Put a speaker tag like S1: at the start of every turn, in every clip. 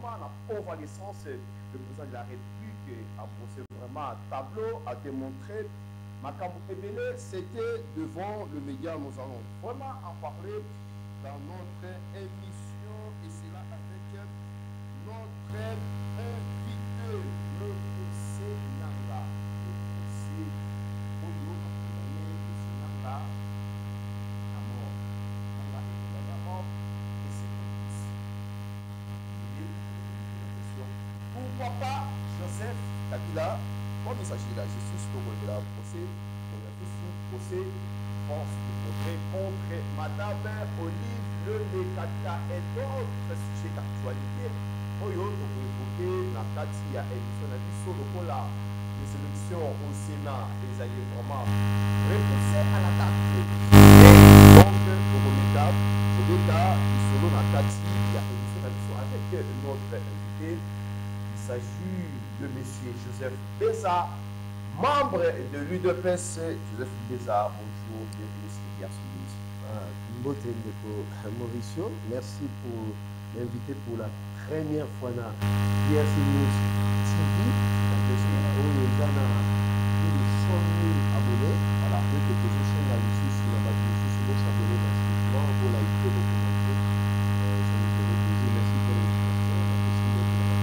S1: vraiment la convalescence du président de la République a posé vraiment un tableau, a démontré Makambo Ebele, c'était devant le média. Nous allons vraiment en parler dans notre émission et c'est là avec notre invité, le Sénanga. Le Oyo Makambo de Sénanga, à mort. Et c'est pourquoi pas Joseph Kabila, comme il s'agit de la justice, de la procès, force de progrès contre Madame Olive Le Lekata et d'autres sujets d'actualité. Oyo, on peut évoquer la partie à émission de la Lokola, les élections au Sénat, les alliés vraiment repoussés à la date. Et donc, au Romeda, selon la partie, il y a émission avec notre invité. Il s'agit de M. Joseph Beza, membre de l'UDPS. Joseph Beza, bonjour, bienvenue sur Pierre
S2: Mauricio, merci pour l'inviter pour la première fois dans Pierre News TV. Où les gens ont plus de 100 000 abonnés. Voilà, avec les positions de la justice, il y a des justice, il faut s'abonner massivement pour la vidéo documentée. Ça nous fait plaisir. Merci pour l'invitation. La possibilité de la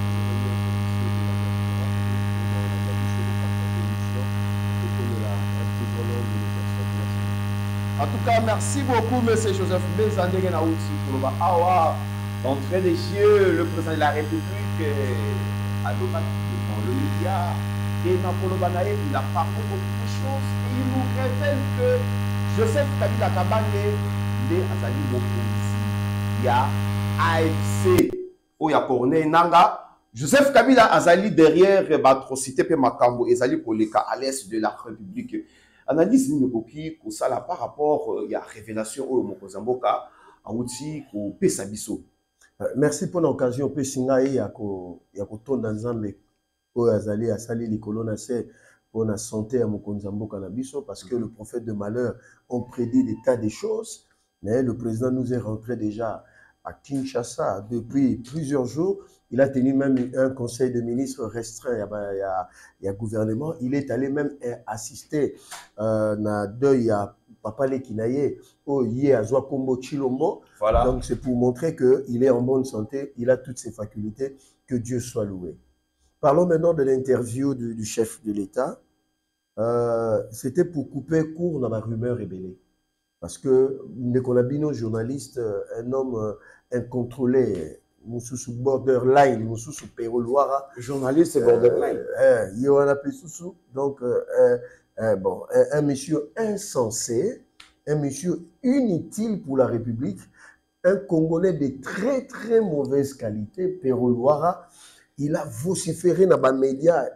S1: En tout cas, merci beaucoup, M. Joseph Bezandé Naouti pour l'entrée des yeux, le président de la République, à le média, et Napolo Banaï, il a parlé beaucoup de choses et il nous révèle que Joseph Kabila Kabane, il est à Zali Mokosi, il y a AFC, où il y a Corneille Nanga. Joseph Kabila Azali derrière l'atrocité de Makambo et Zali Koleka à l'est de la République. Analyse Nyokoki, ça par rapport il y a révélation au Mokozamboka, à outil au Pesabiso.
S2: Merci pour l'occasion. Pesinga et à Koton dans un mec au Azali à Sali Likolona c'est pour la santé à Mokozamboka Nabiso parce que le prophète de malheur ont prédit des tas de choses, mais le président nous est rentré déjà à Kinshasa depuis plusieurs jours. Il a tenu même un conseil de ministres restreint. Il y a gouvernement. Il est allé même assister à deuil à Papa Lekinaye au Yé à Kombo Chilombo. Voilà. Donc c'est pour montrer qu'il est en bonne santé. Il a toutes ses facultés. Que Dieu soit loué. Parlons maintenant de l'interview du chef de l'État. C'était pour couper court dans la rumeur ébélée. Parce que Nekolabino, journaliste, un homme incontrôlé, Moussou borderline, Moussou Peroloara.
S1: Journaliste borderline.
S2: Yohana Pessousou. Donc, bon, un monsieur insensé, un monsieur inutile pour la République, un Congolais de très très mauvaise qualité, Peroloara. Il a vociféré dans les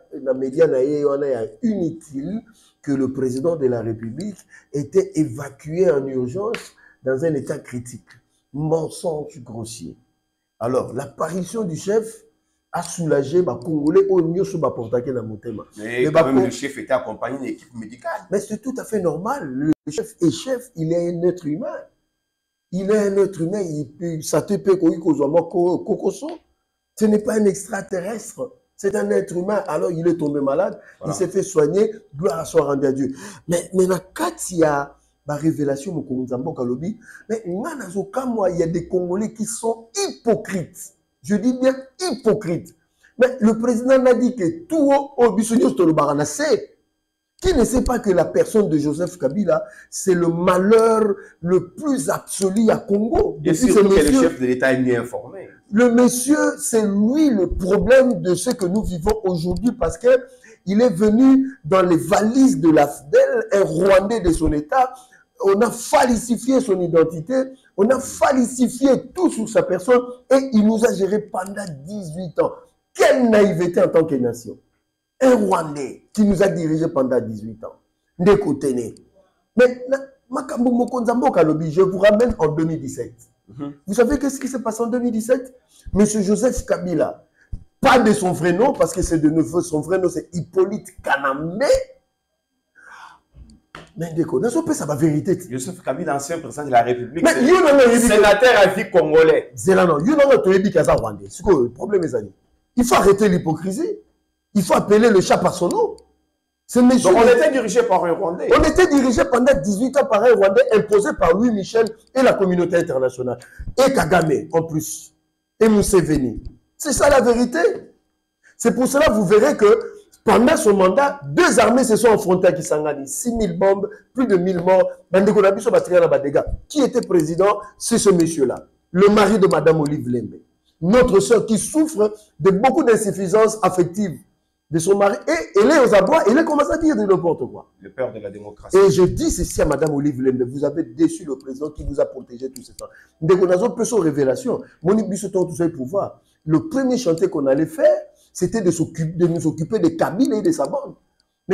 S2: médias inutile que le président de la République était évacué en urgence dans un état critique. Mensonge grossier. Alors, l'apparition du chef a soulagé les Congolais au mieux sur la porte dans mon thème.
S1: Mais quand même, le chef était accompagné d'une équipe médicale.
S2: Mais c'est tout à fait normal. Le chef est chef, il est un être humain. Il est un être humain. Ça te peut Kokoso. Ce n'est pas un extraterrestre. C'est un être humain. Alors, il est tombé malade. Voilà. Il s'est fait soigner. Gloire soit rendue à Dieu. Mais quand il y a la révélation au Kongo Kalobi, mais il y a des Congolais qui sont hypocrites. Je dis bien hypocrites. Mais le président n'a dit que tout au Bissonios Tolobaranase, qui ne sait pas que la personne de Joseph Kabila, c'est le malheur le plus absolu à Congo.
S1: Et surtout que le chef de l'État est bien informé.
S2: Le monsieur, c'est lui le problème de ce que nous vivons aujourd'hui parce que il est venu dans les valises de l'AFDEL, un Rwandais de son État. On a falsifié son identité, on a falsifié tout sur sa personne et il nous a géré pendant 18 ans. Quelle naïveté en tant que nation. Un Rwandais qui nous a dirigé pendant 18 ans. Ndekotene. Mais, je vous ramène en 2017. Vous savez qu'est-ce qui s'est passé en 2017? Monsieur Joseph Kabila, pas de son vrai nom, parce que c'est de nouveau son vrai nom, c'est Hippolyte Kanambe. Mais d'accord, dans ce pays, ça va vérité.
S1: Joseph Kabila, ancien président de la République,
S2: mais
S1: sénateur à vie congolais.
S2: Zélano, il y a un Rwandais. C'est quoi le problème, mes amis? Il faut arrêter l'hypocrisie. Il faut appeler le chat par son nom.
S1: Donc on était dirigé par un Rwandais.
S2: On était dirigé pendant 18 ans par un Rwandais imposé par Louis Michel et la communauté internationale. Et Kagame, en plus. Et Museveni. C'est ça la vérité. C'est pour cela que vous verrez que pendant son mandat, 2 armées se sont affrontées à Kisangani. 6 000 bombes, plus de 1000 morts. Qui était président? C'est ce monsieur-là. Le mari de Madame Olive Lembe. Notre soeur qui souffre de beaucoup d'insuffisance affective de son mari. Et elle est aux abois, elle commence à dire de n'importe quoi.
S1: Le père de la démocratie.
S2: Et je dis ceci à Madame Olive Lembe, vous avez déçu le président qui vous a protégé tout ce temps. Dès qu'on a une révélation, pouvoir. Le premier chantier qu'on allait faire, c'était de nous occuper de Kabila et de sa bande. Mais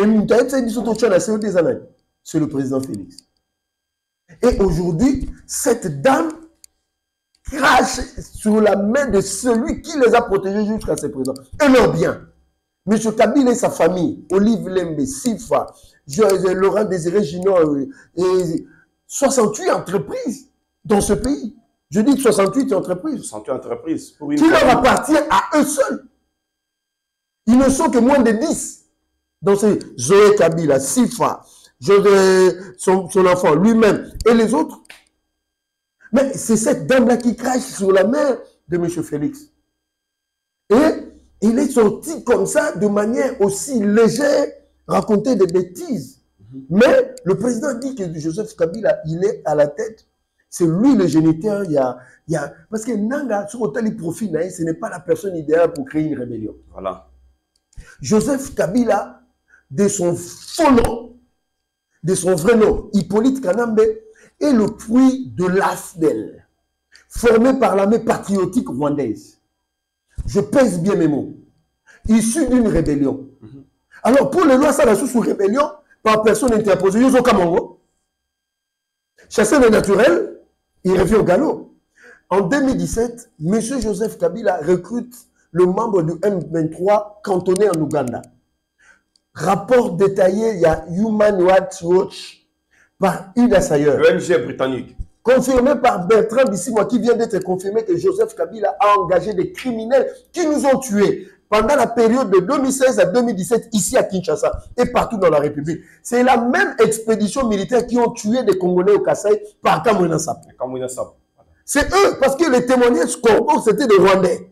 S2: c'est le président Félix. Et aujourd'hui, cette dame crache sur la main de celui qui les a protégés jusqu'à ce présent. Et leur bien. M. Kabila et sa famille, Olive Lembe, Sifa, Laurent Désiré Junior, et 68 entreprises dans ce pays. Je dis 68 entreprises.
S1: 68 entreprises.
S2: Qui leur appartient à eux seuls. Ils ne sont que moins de 10. Dans ces Zoé Kabila, Sifa, son enfant lui-même et les autres. Mais c'est cette dame-là qui crache sur la main de M. Félix. Et il est sorti comme ça, de manière aussi légère, raconter des bêtises. Mais le président dit que Joseph Kabila, il est à la tête. C'est lui le géniteur. Parce que Nanga, sur autant il profite, ce n'est pas la personne idéale pour créer une rébellion.
S1: Voilà.
S2: Joseph Kabila, de son faux nom, de son vrai nom, Hippolyte Kanambe, est le fruit de l'AFDEL, formé par l'armée patriotique rwandaise. Je pèse bien mes mots. Issu d'une rébellion. Alors, pour les lois, ça va sous rébellion, par personne interposée. Yozo Kamongo, chassé le naturel, il revient au galop. En 2017, M. Joseph Kabila recrute le membre du M23 cantonné en Ouganda. Rapport détaillé, il y a Human Rights Watch par Ida Sayer.
S1: L'ONG britannique.
S2: Confirmé par Bertrand Bissimo, qui vient d'être confirmé que Joseph Kabila a engagé des criminels qui nous ont tués pendant la période de 2016 à 2017 ici à Kinshasa et partout dans la République. C'est la même expédition militaire qui ont tué des Congolais au Kasaï par Kamwina Sap. C'est eux, parce que les témoignages Congo, c'était des Rwandais.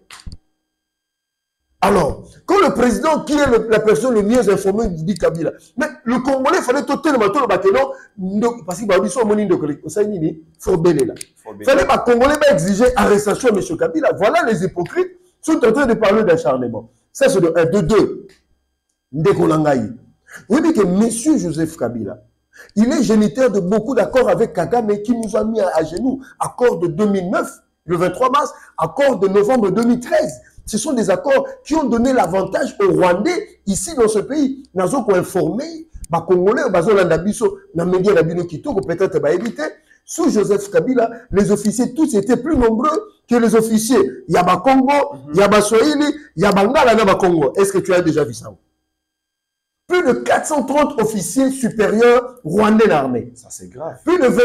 S2: Alors, quand le président, qui est la personne le mieux informée, dit Kabila, mais le Congolais, il fallait tout le bateau, parce qu'il y a un de faut béler là. Il fallait que les Congolais exiger arrestation de M. Kabila. Voilà les hypocrites sont en train de parler d'acharnement. Ça, c'est de 1. De 2. Ndekolangaï. Vous dites que M. Joseph Kabila, il est géniteur de beaucoup d'accords avec Kagame qui nous a mis à genoux. Accord de 2009, le 23 mars, accord de novembre 2013. Ce sont des accords qui ont donné l'avantage aux Rwandais ici dans ce pays. Nous avons informé les Congolais, peut-être éviter. Sous Joseph Kabila, les officiers tous étaient plus nombreux que les officiers. Il y a Congo, il y a Swahili, il y a Bangala dans Congo. Est-ce que tu as déjà vu ça? Plus de 430 officiers supérieurs rwandais d'armée.
S1: Ça, c'est grave.
S2: Plus de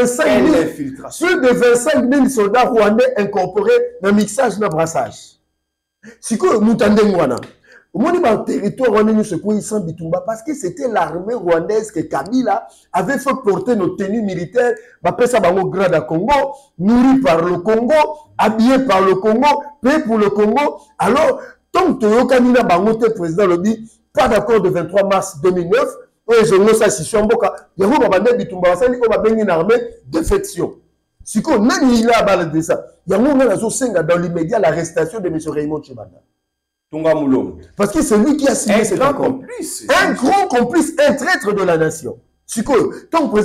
S2: 25 000 soldats rwandais incorporés dans le mixage et dans le brassage. Si nous entendons, au territoire rwandais, parce que c'était l'armée rwandaise que Kabila avait fait porter nos tenues militaires, après ça, au grade à Congo, nourri par le Congo, habillé par le Congo, payé pour le Congo. Alors, tant que Yokamina Bangote, président, le dit, pas d'accord de 23 mars 2009, je ne sais pas si je suis en boca, il y a une armée défection. Si on a mis là de ça, il y a dans l'immédiat l'arrestation de M. Raymond Chibanda. Parce que c'est lui qui a signé cet accord. Un grand complice, un traître de la nation. Si tant que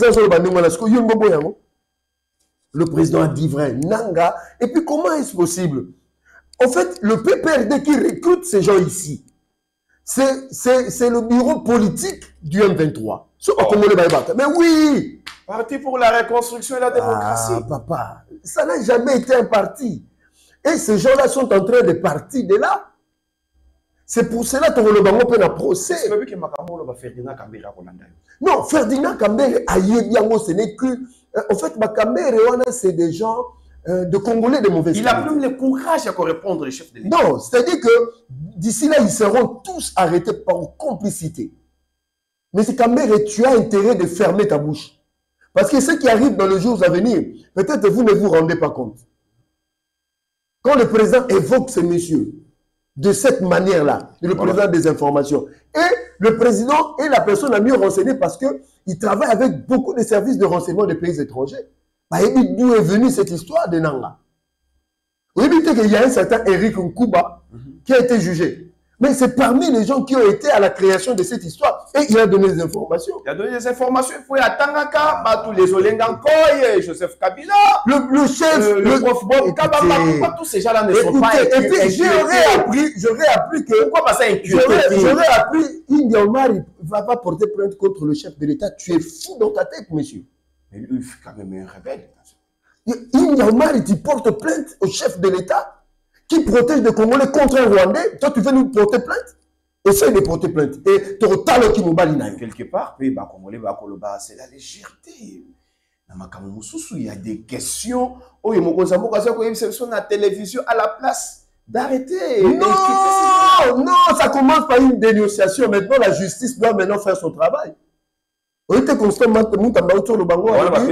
S2: le président a dit vrai, Nanga, et puis comment est-ce possible? En fait, le PPRD qui recrute ces gens ici, c'est le bureau politique du M23. Mais oui!
S1: Parti pour la reconstruction et la démocratie.
S2: Ah, papa, ça n'a jamais été un parti. Et ces gens-là sont en train de partir de là. C'est pour cela que le bango peut na procès.
S1: C'est même que Makambo va Ferdinand Kambere à Rolanda.
S2: Non, Ferdinand Kambere ce n'est que en fait Kambere c'est des gens de Congolais de mauvaise
S1: qualité. Il a même le courage à répondre les chefs de l'État.
S2: Non, c'est-à-dire que d'ici là ils seront tous arrêtés par complicité. Mais c'est Kambere, tu as intérêt de fermer ta bouche. Parce que ce qui arrive dans les jours à venir, peut-être vous ne vous rendez pas compte. Quand le président évoque ces messieurs, de cette manière-là, le président des informations, et le président est la personne la mieux renseignée parce qu'il travaille avec beaucoup de services de renseignement des pays étrangers. D'où est venue cette histoire de Nanga? Vous savez qu'il y a un certain Eric Nkuba qui a été jugé. Mais c'est parmi les gens qui ont été à la création de cette histoire. Et il a donné des informations.
S1: Il a donné des informations. Il faut y attendre tous les Olengankoy, Joseph Kabila,
S2: le chef,
S1: le prof Bob Kabamba. Pourquoi tous ces gens-là ne sont pas
S2: inquiétés? Et puis j'aurais appris que...
S1: Pourquoi pas ça inquiété?
S2: J'aurais appris, India Omar ne va pas porter plainte contre le chef de l'État. Tu es fou dans ta tête, monsieur.
S1: Mais lui, il fait quand même un rebelle.
S2: India Omar, tu portes plainte au chef de l'État qui protège les Congolais contre un Rwandais. Toi, tu veux nous porter plainte? Essaye de porter plainte. Et tu as qui
S1: quelque part, c'est la légèreté. Il y a des questions. Oh, il y a la télévision à la place d'arrêter.
S2: Non, ça commence par une dénonciation. Maintenant, la justice doit maintenant faire son travail. On était constamment autour de Bango.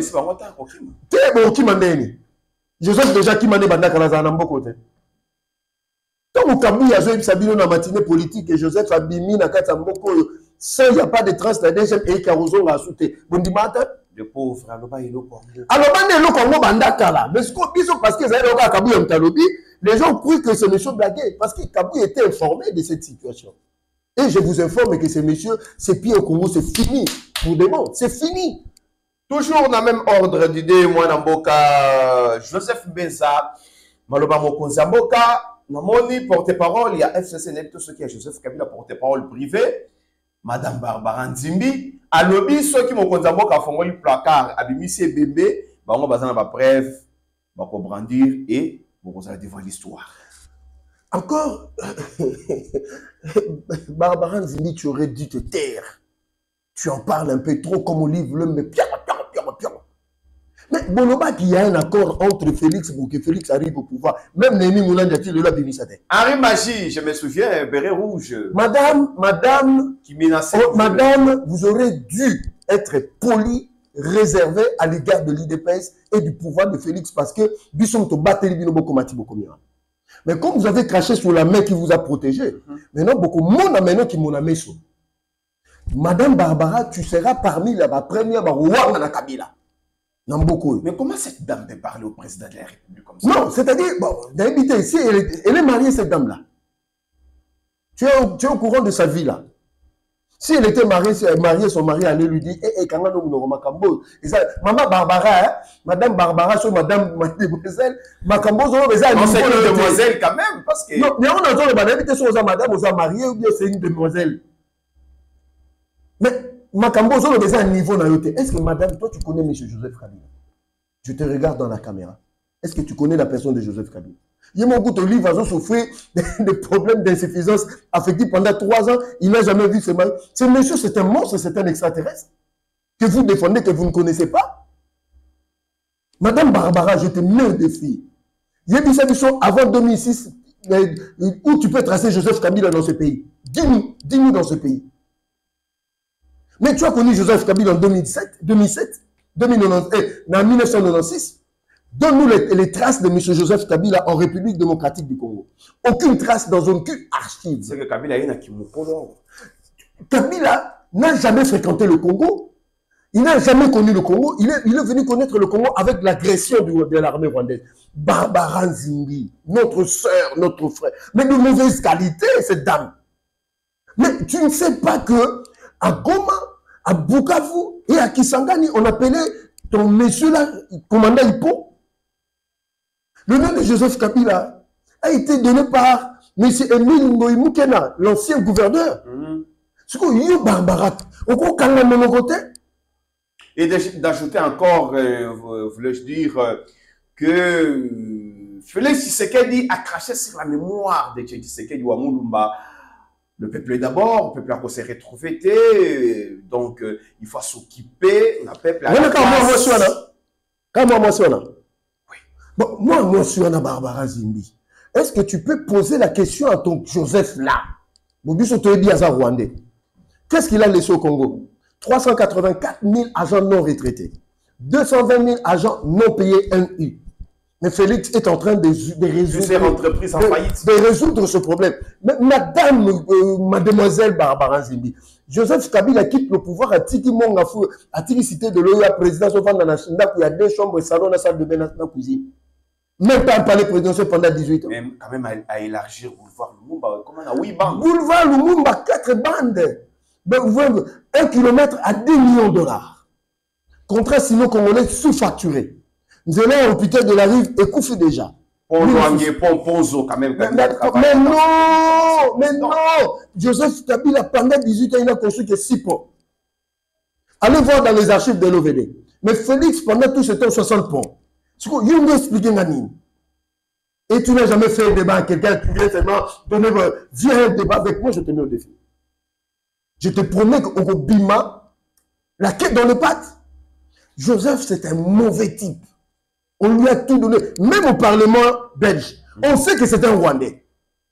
S2: Joseph déjà qui m'a dit que quand Moukambou y a joué Sabino dans la matinée politique et Joseph Abimi na Katamboko, ça il n'y a pas de traces de la deuxième et Carozo a sauté. Bondimata.
S1: Le pauvre, alors il est au Congo.
S2: Alors, mais parce que les gens croient que ce monsieur blaguait parce que Kabou était informé de cette situation. Et je vous informe que ce monsieur, ses pieds au Congo, c'est fini. Pour des mots, c'est fini.
S1: Toujours dans le même ordre d'idée, moi, Namboka, Joseph Benza, Maloba Mokonzamboka, Namoni, porte-parole, il y a FCC, tout ce qui est Joseph Kabila, porte-parole privé, Madame Barbara Nzimbi, à lobby, ceux qui m'ont Mokonzamboka font le placard, Abimisi et Bébé, on va avoir bref, on va brandir et on va devant l'histoire.
S2: Encore, Barbara Nzimbi, tu aurais dû te taire. Tu en parles un peu trop comme Olive, mais pierre. Mais Boloba, qu'il y a un accord entre Félix pour que Félix arrive au pouvoir. Même Némi Moulin-Diati, le l'a béni sa tête.
S1: Henri Magie, je me souviens, béret rouge.
S2: Madame,
S1: qui menaçait.
S2: Madame, vous aurez dû être poli, réservé à l'égard de l'IDPS et du pouvoir de Félix parce que Bisson te battait les binoboko mati beaucoup mieux. Mais comme vous avez craché sur la main qui vous a protégé, maintenant beaucoup de monde a maintenant qui m'ont amené sur. Madame Barbara, tu seras parmi la première roi de Kabila.
S1: Mais comment cette dame peut parler au président de la République comme ça?
S2: Non, c'est-à-dire, bon, d'habiter ici, elle est mariée, cette dame-là. Tu es au courant de sa vie, là. Si elle était mariée, son mari allait lui dire, quand maman Barbara, Madame Barbara, sur Madame Mademoiselle, Makambo, c'est
S1: une demoiselle quand même, parce que...
S2: Non, mais on a dit, d'habiter sur Madame, on a marié, ou bien c'est une demoiselle. Mais, Makambo, on a un niveau naïveté. Est-ce que madame, toi tu connais M. Joseph Kabila? Je te regarde dans la caméra. Est-ce que tu connais la personne de Joseph Kabila? Il y a mon goût de livre, ils ont souffert des problèmes d'insuffisance affective pendant 3 ans. Il n'a jamais vu ce mari. Ce monsieur, c'est un monstre, c'est un extraterrestre. Que vous défendez, que vous ne connaissez pas. Madame Barbara, je te mets un défi. Il y a des émissions avant 2006 où tu peux tracer Joseph Kabila dans ce pays. Dis-nous dans ce pays. Mais tu as connu Joseph Kabila en 2007, 1996. Donne-nous les traces de M. Joseph Kabila en République démocratique du Congo. Aucune trace dans aucune archive.
S1: C'est que Kabila est Kimopolo.
S2: Kabila n'a jamais fréquenté le Congo. Il n'a jamais connu le Congo. Il est venu connaître le Congo avec l'agression de l'armée rwandaise. Barbara Nzimbi, notre soeur, notre frère. Mais de mauvaise qualité, cette dame. Mais tu ne sais pas que à Goma, à Bukavu et à Kisangani, on appelait ton monsieur là, commandant Hippo. Le nom de Joseph Kabila a été donné par M. Emile Ngoï Moukena, l'ancien gouverneur. C'est quoi, il y a Barbara. Au coup, quand on a côté.
S1: Et d'ajouter encore, voulais-je dire, que Félix Tshisekedi a craché sur la mémoire de Tshisekedi Wamulumba le peuple d'abord, le peuple a s'est retrouvé, donc il faut s'occuper, le peuple a...
S2: Quand moi, oui. Bon, moi, je suis Barbara Zimbi. Est-ce que tu peux poser la question à ton Joseph là? Qu'est-ce qu'il a laissé au Congo? 384 000 agents non retraités, 220 000 agents non payés NU. Mais Félix est en train de résoudre ce problème. Mais mademoiselle Barbara Zimbi, Joseph Kabila quitte le pouvoir à Tiki Mongafou, à Tiki Cité de l'OIA, président Sofan Nanashinda, où il y a 2 chambres, salon, la salle de bain, la cuisine. Même pas un palais présidentiel pendant 18 ans.
S1: Même quand même à élargir Boulevard Lumumba, comment on a 8 bandes.
S2: Boulevard Lumumba, 4 bandes. 1 kilomètre à 10 millions de dollars. Contrat sinon congolais sous-facturé. Nous allons à l'hôpital de la Rive et Koufi déjà.
S1: Ponzo quand même.
S2: Mais non. Joseph Kabila, pendant 18 ans, il a construit que 6 ponts. Allez voir dans les archives de l'OVD. Mais Félix, pendant tout ce temps, 60 ponts. Il m'a expliqué Nani. Et tu n'as jamais fait un débat à quelqu'un, tu viens seulement donner, viens un débat avec moi, je te mets au défi. Je te promets qu'au Bima, la quête dans les pattes. Joseph, c'est un mauvais type. On lui a tout donné, même au Parlement belge. On sait que c'est un Rwandais.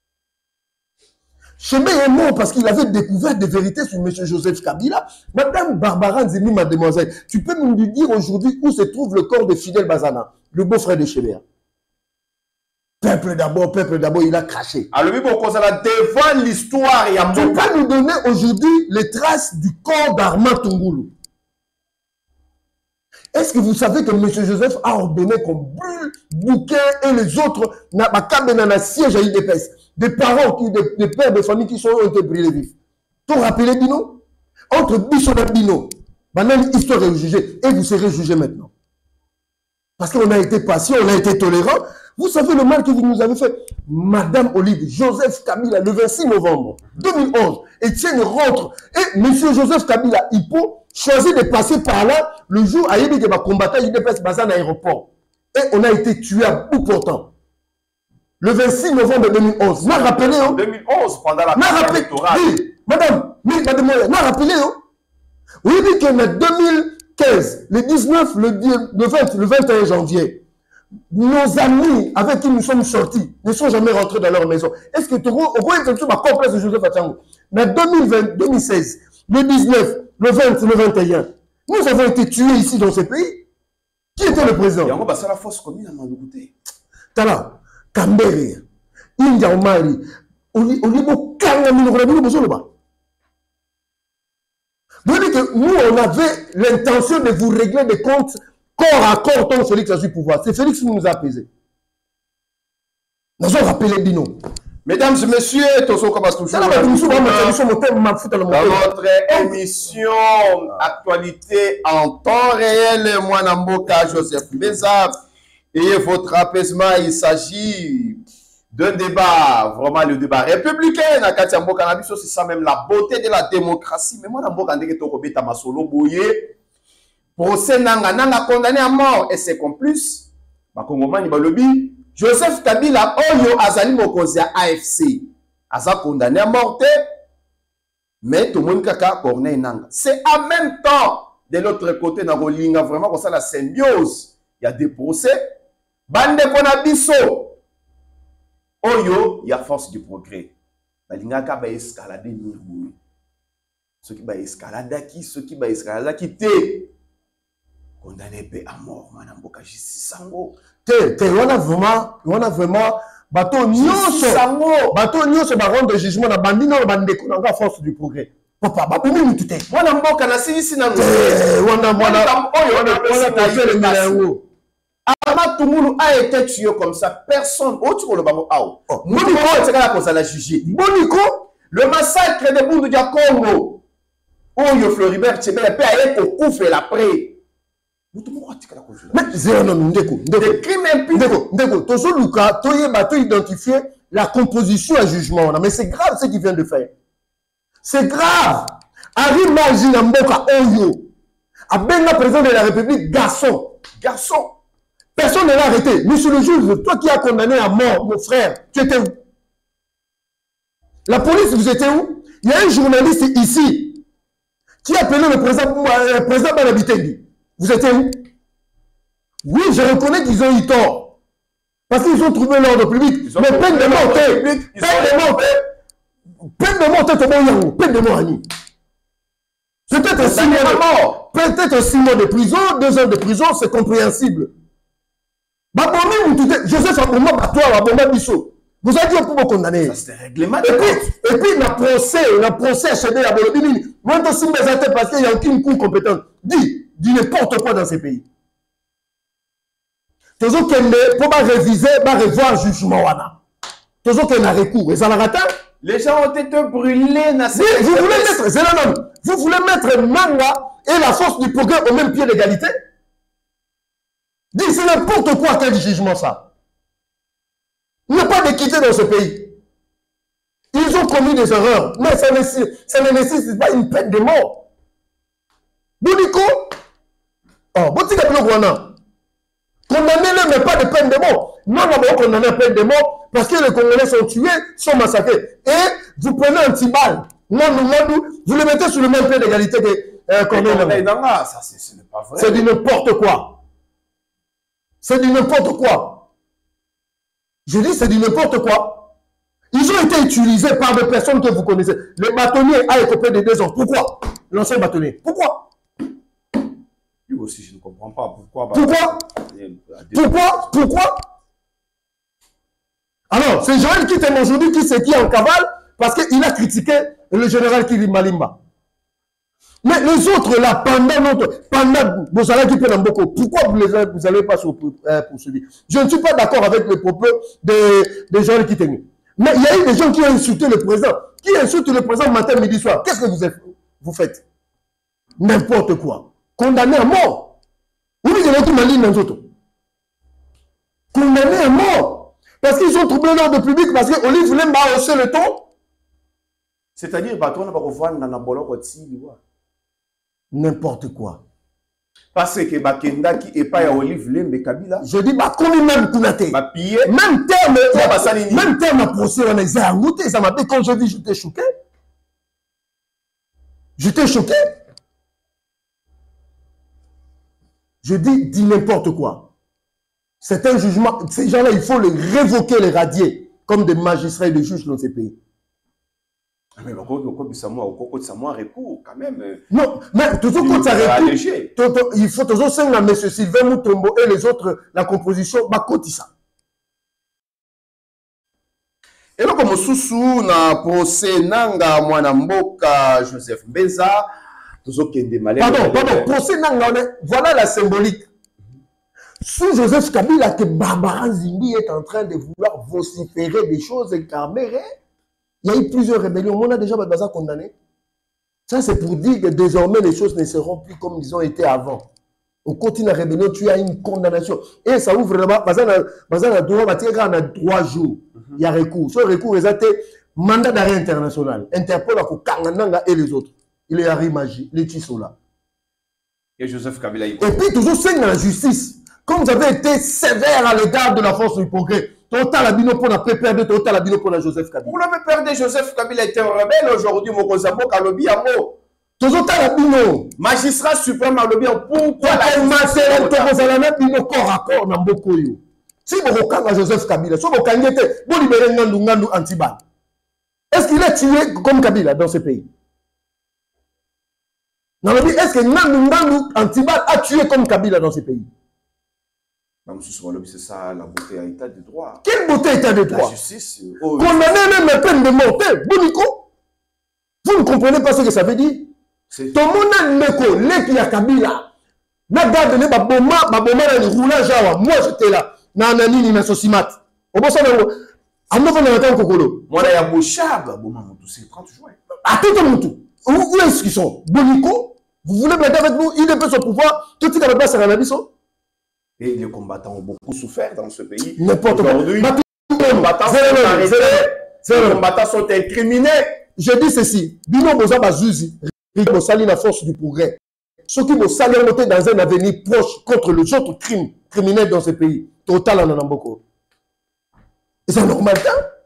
S2: Chemé est mort parce qu'il avait découvert des vérités sur M. Joseph Kabila. Madame Barbara Nzemi, mademoiselle, tu peux nous dire aujourd'hui où se trouve le corps de Fidel Bazana, le beau-frère de Chemé? Peuple d'abord, il a craché.
S1: Alors, devant l'histoire, il y a...
S2: Tu peux nous donner aujourd'hui les traces du corps d'Armand Tungulu? Est-ce que vous savez que M. Joseph a ordonné qu'on brûle Bouquin et les autres dans le siège à IDPS? Des parents, des pères de famille qui ont été brûlés vifs. Tu as rappelé Bino? Entre Bichon et Bino, l'histoire est jugée et vous serez jugé maintenant. Parce qu'on a été patient, on a été tolérant. Vous savez le mal que vous nous avez fait. Madame Olive, Joseph Kabila, le 26 novembre 2011, Etienne rentre et M. Joseph Kabila, Hippo, choisit de passer par là le jour à Yébi qui va combattre IDPS Bazan à l'aéroport. Et on a été tué à bout portant. Le 26 novembre 2011. M'a rappelé, hein?
S1: 2011, pendant la campagne électorale.
S2: Oui, madame, m'a rappelé, hein? Oui, dit que en 2015, le 19, le 20, le 21 janvier, nos amis avec qui nous sommes sortis ne sont jamais rentrés dans leur maison. Est-ce que tu vois, au point de vue complexe de Joseph Achango, mais 2016, le 19, le 20, le 21, nous avons été tués ici dans ce pays. Qui était le président?
S1: C'est la force commune à Mangoute.
S2: Tala, Kambere, India Omari, Olibo Kanga Minogramino Bozoloba. Vous dites que nous, on avait l'intention de vous régler des comptes corps à corps tant que Félix a su pouvoir. C'est Félix qui nous a apaisés. Nous avons rappelé Bino.
S1: Mesdames et messieurs, dans notre émission Actualité en temps réel, moi Namboka Joseph Mbeza, et votre apaisement, il s'agit d'un débat, vraiment le débat républicain. Nakati Mboka Nabiso, c'est ça même la beauté de la démocratie. Mais moi Namboka Ndeke Tokobeta Masolo Boye, procès Nanga condamné à mort et ses complices, Bakongomani Balobi. Joseph Kabila, Oyo Azali Mokozi à AFC, Aza condamné à mort, mais tout le monde kaka Corneille Nanga. C'est en même temps, de l'autre côté, dans Rolinga, vraiment, comme ça, la symbiose. Il y a des procès. Bande Konabiso, Oyo, il y a force du progrès. Balinga ka ba escalader Nirboui. Ceux qui ba escalader qui, ceux qui ba escalader qui te condamné à mort, Madame Bokaji Sango.
S2: On a vraiment bateau nyonso baron de jugement na bandino bandeko na force du progrès. Papa babumi mutute.
S1: Mwana mboka na sisi na Armand Tungulu a été tué comme ça. Personne. Autre le bango ao. Moniko c'est la cause à la juger.
S2: Moniko,
S1: le massacre de Bundu du Congo. Oyo Floribert Tchebele peut aller au coup fait l'après.
S2: Mais des crimes impunis. Ndeko, tu identifier la composition à jugement. Mais c'est grave ce qu'il vient de faire. C'est grave. Harry Marjina Mboka Oyo, Abenga président de la République, garçon. Personne ne l'a arrêté. Monsieur le juge, toi qui as condamné à mort mon frère, tu étais où? La police, vous étiez où? Il y a un journaliste ici qui a appelé le président Banabitengi. Vous étiez où? Oui, je reconnais qu'ils ont eu tort. Parce qu'ils ont trouvé l'ordre public. Mais peine de mort, peine de mort, peine de mort. Peut-être 6 mois de prison, 2 ans de prison, c'est compréhensible. Joseph Abouma Batoua, Bisso. Vous avez dit pour vous condamner.
S1: Ça, c'est règlement.
S2: Et puis, le procès achevé à Bolobini, moi, aussi, parce qu'il n'y a aucune cour compétente. Dit n'importe quoi dans ces pays. Toujours qu'il faut pas réviser, pas revoir le jugement. Toujours qu'il y a un recours. Et ça l'a
S1: les gens ont été brûlés.
S2: Vous voulez mettre Manga et la force du progrès au même pied d'égalité? Dis, c'est n'importe quoi quel jugement ça. Il n'y a pas d'équité dans ce pays. Ils ont commis des erreurs, mais ça ne nécessite pas une peine de mort. Bounico, Botika Bilokwana, condamnez-le, mais pas de peine de mort. Non, on va condamner à peine de mort parce que les Congolais sont tués, sont massacrés. Et vous prenez un petit bal, vous le mettez sur le même pied d'égalité que Congolais.
S1: Ça, ce n'est pas vrai.
S2: C'est du n'importe quoi. C'est du n'importe quoi. Je dis, c'est du n'importe quoi. Ils ont été utilisés par des personnes que vous connaissez. Le bâtonnier a écopé de 2 ans. Pourquoi? L'ancien bâtonnier. Pourquoi?
S1: Lui aussi, je ne comprends pas. Pourquoi?
S2: Pourquoi? Alors, c'est Joël qui t'aime aujourd'hui qui c'est qui en cavale parce qu'il a critiqué le général Kili Malimba. Mais les autres là, pendant Bozala qui peut beaucoup, pourquoi vous n'allez pas poursuivre? Je ne suis pas d'accord avec les propos de Joël qui t'aime. Mais il y a eu des gens qui ont insulté le président. Qui insultent le président matin, midi, soir. Qu'est-ce que vous faites? N'importe quoi. Condamné à mort. Vous dites que vous allez autres. Condamné à mort. Parce qu'ils ont troublé l'ordre public, parce qu'Olive Lemba a haussé le ton.
S1: C'est-à-dire, on n'a pas revoir dans la bolok.
S2: N'importe quoi.
S1: Parce que Bakenda qui est pas à Olive Lembe Kabila.
S2: Je dis, comment même Kounate. Même terme à procès, on est arrouté. Ça m'a fait quand je dis, j'étais choqué. J'étais choqué. Je dis n'importe quoi. C'est un jugement. Ces gens-là, il faut les révoquer, les radier, comme des magistrats et des juges dans ces pays.
S1: Mais recours quand même.
S2: Non, mais toujours quand ça recours, il faut toujours signer à M. Sylvain Moutombo et les autres, la composition, ça.
S1: Et donc, comme sous na procès Nanga Mwanamboka Joseph Mbeza,
S2: pardon, procès Nanga, voilà la symbolique. Sous Joseph Kabila, que Barbara Zimbi est en train de vouloir vociférer des choses incarnées. Il y a eu plusieurs rébellions. On a déjà condamné. Ça, c'est pour dire que désormais, les choses ne seront plus comme ils ont été avant. Au continue la rébellion, tu as une condamnation. Et ça ouvre là-bas. On a 3 jours. Il y a recours. Ce recours, ils ont été mandat d'arrêt international. Interpol à Kangananga et les autres. Il est Harry Magie, les Tissola.
S1: Et Joseph Kabila.
S2: Et puis, toujours, c'est dans la justice. Comme vous avez été sévère à l'égard de la force du progrès. Total Abino pour la perdre, Total Abino pour la Joseph Kabila.
S1: Pour la perdre, Joseph Kabila était un rebelle aujourd'hui. Mokozambo Kalobi Amo.
S2: Total Abino.
S1: Magistrat suprême Kalobi Amo. Pourquoi
S2: la matériel Tokozalana Bino corps à corps dans Bokoyo. Si vous regardez Joseph Kabila, si vous regardez, vous libérez Ngandu Antiban. Est-ce qu'il est tué comme Kabila dans ce pays? Non, mais est-ce que Ngandu Antiban a tué comme Kabila dans ce pays?
S1: C'est ça, la beauté à état de droit.
S2: Quelle beauté à état de droit?
S1: La justice.
S2: Condamner même la peine de mort. Boniko, vous ne comprenez pas ce que ça veut dire? Tout le monde neko, l'équipe à Kabila. Na garde ne baboma na le roulage awa. Moi j'étais là. Na anani na sosimat. Obosa na ando na temps kokolo.
S1: Moi na ya boshab, boma mutu c'est 30 juin.
S2: À tout le monde. Où est-ce qu'ils sont? Boniko, vous voulez blaguer avec nous? Il est peu son pouvoir. Tout ce qui va passer à la biso.
S1: Et les combattants ont beaucoup souffert dans ce pays.
S2: N'importe quoi.
S1: Aujourd'hui, les combattants sont incriminés.
S2: Je dis ceci. Bino Boza Bazuzi, Rigo Sali la force du progrès. Ceux qui vont salir noter dans un avenir proche contre les autres criminels dans ce pays. Total en Anamboko. Et c'est normal, hein?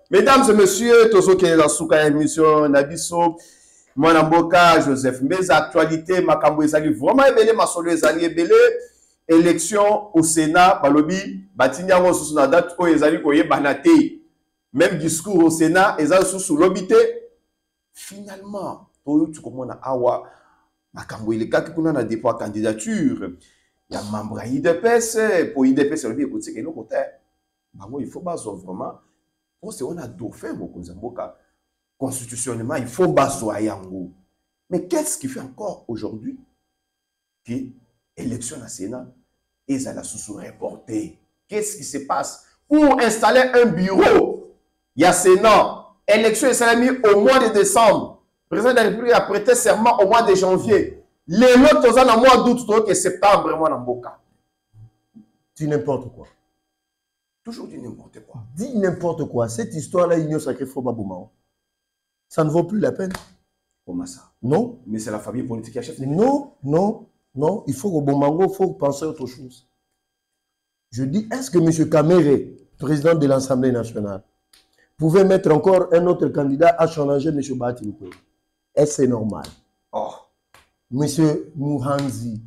S1: Mesdames et messieurs, Tozo Kenza Souka émission Nabiso, Mwanamboka, Joseph Mbeza, actualité, Makambo Ezali, vraiment ebele, Masolo Ezali ebele, élection au Sénat, Balobi, Batinyango sous la date où Ezali Koye Banate, même discours au Sénat, Ezali sous l'obité. Finalement, tu comprends Awa, Makambo Eleka qui kuna na dépôt à candidature, il y a membre à IDPS, pour IDPS, c'est le bien côté, il faut pas vraiment. On a dauphin, constitutionnellement, il faut basoyer yango. Mais qu'est-ce qui fait encore aujourd'hui que l'élection au Sénat est à la sous-reportée? Qu'est-ce qui se passe pour installer un bureau? Il y a Sénat. Élection est mise au mois de décembre. Le président de la République a prêté serment au mois de janvier. Les autres, dans le mois d'août, que septembre, vraiment, dans le cas.
S2: Dis n'importe quoi.
S1: Toujours dit n'importe quoi.
S2: Dis n'importe quoi. Cette histoire-là, il n'y a sacré faux babouman. Ça ne vaut plus la peine.
S1: Comment ça?
S2: Non.
S1: Mais c'est la famille politique qui a chef.
S2: Non, non, non. Il faut qu'au bon mango, il faut penser à autre chose. Je dis, est-ce que M. Kamere, président de l'Assemblée nationale, pouvait mettre encore un autre candidat à challenger M. Bahati Lukwebo? Est-ce que c'est normal?
S1: Oh.
S2: M. Mouhanzi,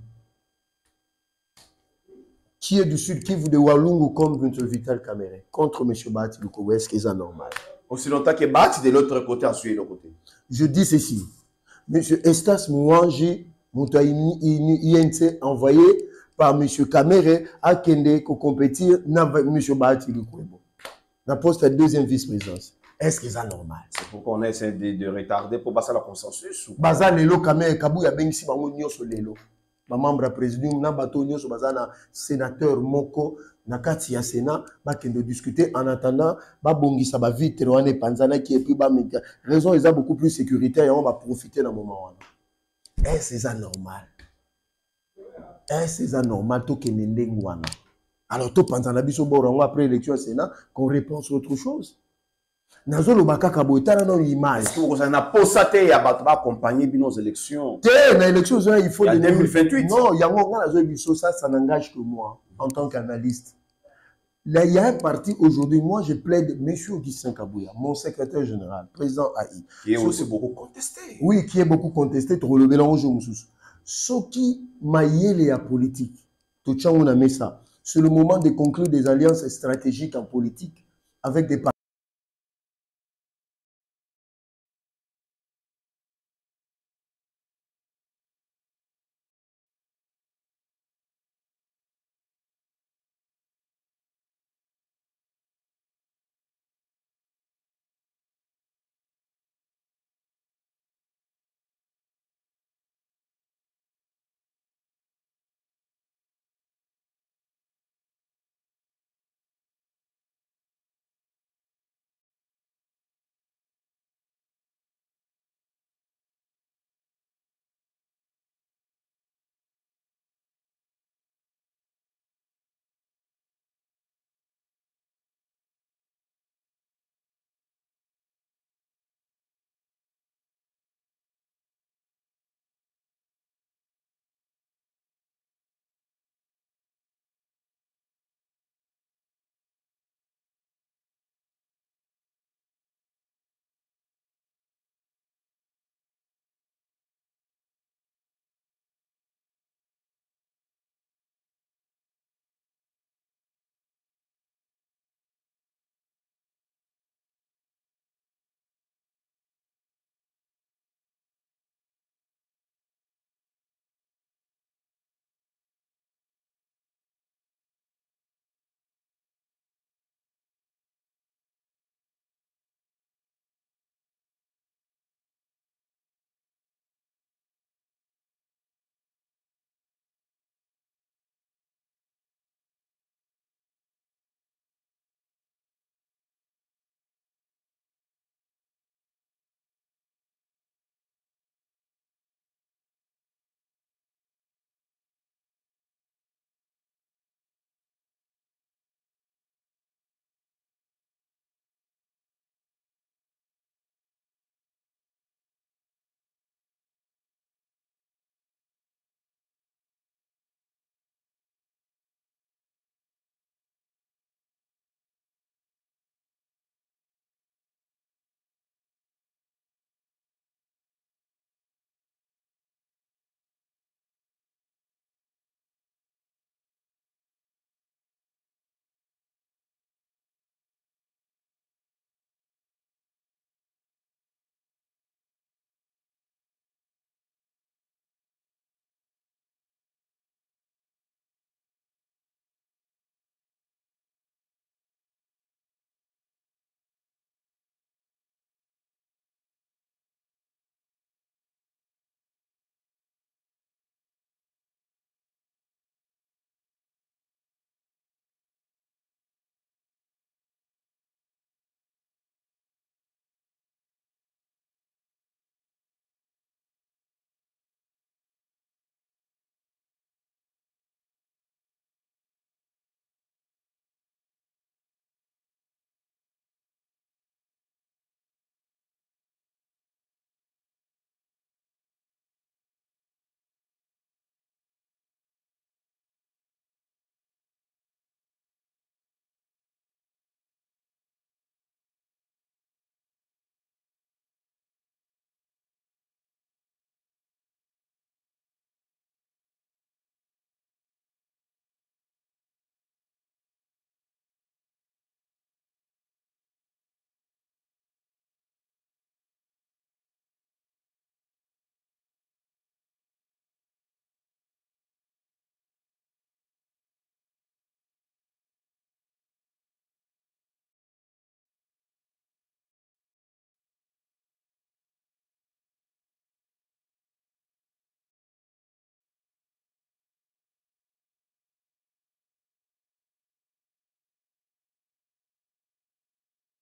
S2: qui est du Sud Kivu de Walungu comme M. Vital Kamere, contre M. Bahati Lukwebo, est-ce que c'est normal?
S1: Aussi longtemps que Bahati de l'autre côté a suivi le côté.
S2: Je dis ceci. M. Estas Mouhanji, envoyé par M. Kamere à Kende pour compétir avec M. Bahati Lukwebo. La poste à deuxième vice-présidence. Est-ce que c'est normal?
S1: C'est pourquoi on essaie de retarder pour passer à la consensus.
S2: Baza lelo Kamere Kabouya Bengisi bango nyoso lelo. Ma membre président na bato nyoso bazana sénateur moko na kati ya Sénat ba kende discuter en attendant ba bongisa ba vitre wana panzana qui et puis ba média. Raison ils a beaucoup plus sécuritaire et on va profiter dans moment wana. Est-ce que c'est normal? Est-ce que c'est normal to kende ndengwana? Alors to panzana biso borango après élection au Sénat qu'on répond sur autre chose. Nazolo bakaka boitana no image.
S1: Est-ce que vous avez posté ya batba accompagner nos élections?
S2: Na élection il faut
S1: de 2028.
S2: Non, yango ngana zo biso ça n'engage que moi en tant qu'analyste. Là il y a un parti aujourd'hui, moi je plaide monsieur Augustin Kabouya, mon secrétaire général, président AI.
S1: Qui est aussi beaucoup contesté.
S2: Oui, qui est beaucoup contesté to le mélange mususu. Soki mayele ya politique. To tchango na mesa. C'est le moment de conclure des alliances stratégiques en politique avec des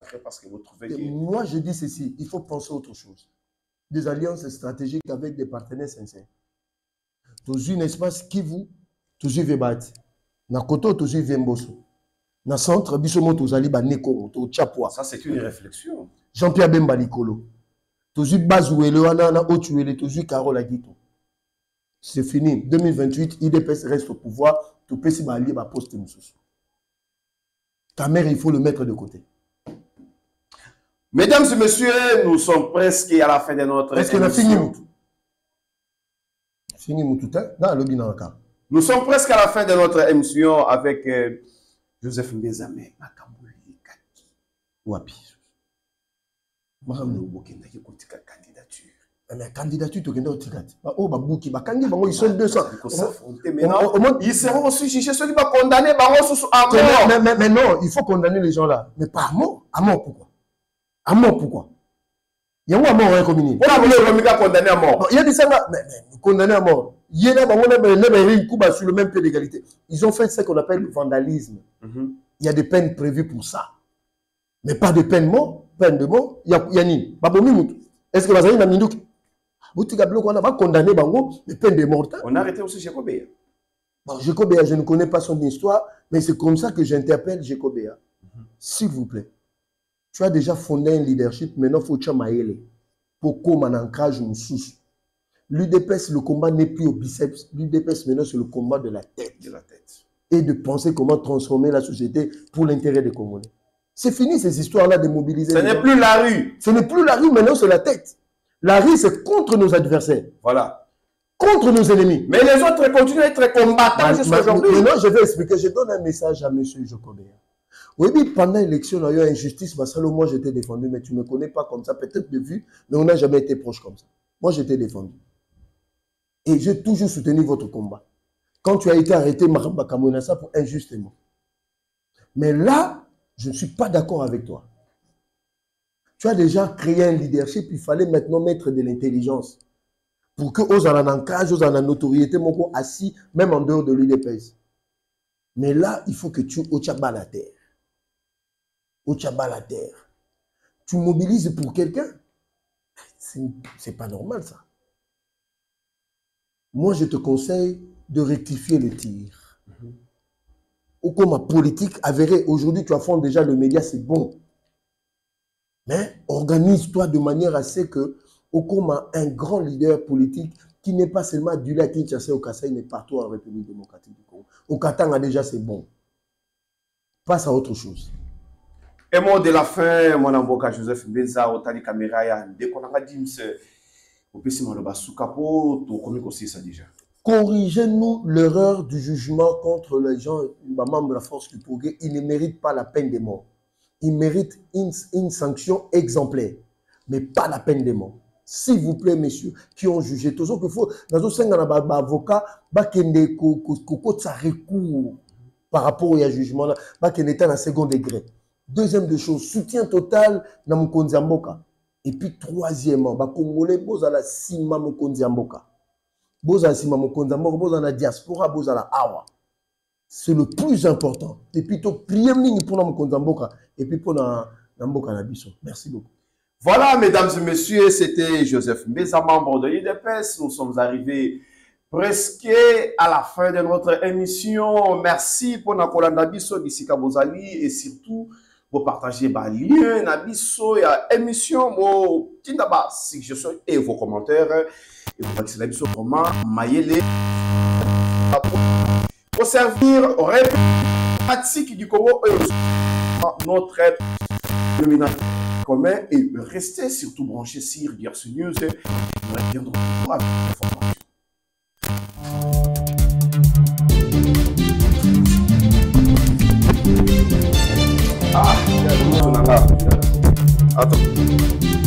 S1: après parce que vous trouvez que...
S2: Moi, je dis ceci, il faut penser à autre chose. Des alliances stratégiques avec des partenaires sincères. Tous un espace qui vous, tous vebat. Na koto tous vemboso. Na centre bisomo tous ali ba neko to chapwa.
S1: Ça c'est une réflexion.
S2: Jean-Pierre Bemba Likolo. Tous bazouele wana na otuele tous Carole Aguito. C'est fini. 2028, IDPS reste au pouvoir. Tout peut s'y balayer ba poste moussous. Ta mère, il faut le mettre de côté.
S1: Mesdames et messieurs, nous sommes presque à la fin de notre
S2: émission. Est-ce qu'on a fini? Fini Moutouta? Non, le binanka.
S1: Nous sommes presque à la fin de notre émission avec Joseph Mbezame. Makambouli Kaki.
S2: Wapi.
S1: Makambouli Bokenda qui coûte candidature.
S2: Mais candidature, tu as dit oh, Babouki, Bakandi, ils sont 200.
S1: Ils seront aussi jugés, ceux qui vont condamner à mort.
S2: Mais non, il faut condamner les gens là. Mais pas à mort. À mort, pourquoi? À mort, pourquoi? Il y a où à mort, hein, comme il
S1: condamné à mort.
S2: Il y a des gens là, mais condamné à mort. Il y a sur le même pied d'égalité. Ils ont fait ce qu'on appelle le vandalisme. Il y a des peines prévues pour ça. Mais pas de peine mort. Peine de mort. Il y a ni. Est-ce que vous avez une on va condamner Bango, les peines de mort.
S1: On a arrêté aussi Jacobéa.
S2: Bon, Jacobéa, je ne connais pas son histoire, mais c'est comme ça que j'interpelle Jacobéa. S'il vous plaît, tu as déjà fondé un leadership, maintenant il faut que tu ailles pour comme un ancrage sous. L'UDPS, le combat n'est plus au biceps. L'UDPS, maintenant, c'est le combat de la tête. Et de penser comment transformer la société pour l'intérêt des Congolais. C'est fini ces histoires-là de mobiliser.
S1: Ce n'est plus la rue.
S2: Ce n'est plus la rue, maintenant c'est la tête. La rue, c'est contre nos adversaires.
S1: Voilà.
S2: Contre nos ennemis.
S1: Mais les autres continuent à être combattants jusqu'à aujourd'hui.
S2: Maintenant, je vais expliquer. Je donne un message à M. Jokobea. Oui, pendant l'élection, il y a eu injustice. Moi, j'étais défendu, mais tu ne me connais pas comme ça. Peut-être de vue, mais on n'a jamais été proche comme ça. Moi, j'étais défendu. Et j'ai toujours soutenu votre combat. Quand tu as été arrêté, Maramba Kamonassa, pour injustement. Mais là, je ne suis pas d'accord avec toi. Tu as déjà créé un leadership, il fallait maintenant mettre de l'intelligence. Pour que aux en encage, aux en notoriété, mon assis, même en dehors de l'UDPS. Mais là, il faut que tu ochaba la terre. Ochaba la terre. Tu mobilises pour quelqu'un. C'est pas normal ça. Moi, je te conseille de rectifier le tir. Ou comme ma politique avérée, aujourd'hui, tu affrontes déjà le média, c'est bon. Mais organise-toi de manière à ce que, au comme un grand leader politique qui n'est pas seulement du lac Kinshasa au Kassai, mais partout en République démocratique du Congo. Au Katanga, déjà, c'est bon. Passe à autre chose.
S1: Et mot de la fin, mon avocat Joseph Mbeza, Otali Kameraya, dès qu'on a dit, au PC Maloba Soukapo, tu connais aussi ça déjà.
S2: Corrigez-nous l'erreur du jugement contre les gens, les membres de la force du progrès. Ils ne méritent pas la peine de mort. Ils méritent une sanction exemplaire, mais pas la peine de mort. S'il vous plaît, messieurs, qui ont jugé, tout ce qu'il faut, dans un sens, avocat, ça recours par rapport au jugement, qu'il était en second degré. Deuxième de chose, soutien total dans Mokonzi Mboka. Et puis troisièmement, Congolais, bozala sima Mokonzi Mboka. Bozala sima Mokonzi Mboka, bozala diaspora, bozala awa. C'est le plus important. Et puis, tu priez pour Mokonzi Mboka. Et puis pour Mboka Nabiso. Merci beaucoup.
S1: Voilà, mesdames et messieurs, c'était Joseph Mbeza, membre de l'UDPS. Nous sommes arrivés presque à la fin de notre émission. Merci pour Nakola Nabiso, Bissika Bozali, et surtout pour partager les liens Nabiso et l'émission. Tindaba, suggestions et vos commentaires. Et vous pouvez Nabiso comment Mayele pour servir aux républiques du Congo et notre domination commun et restez surtout branchés sur DRC News. Nous reviendrons avec l'information. Ah, attends.